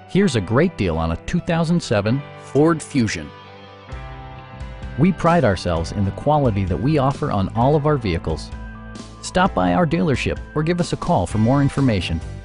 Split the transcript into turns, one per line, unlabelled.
Here's a great deal on a 2007 Ford Fusion. We pride ourselves in the quality that we offer on all of our vehicles. Stop by our dealership or give us a call for more information.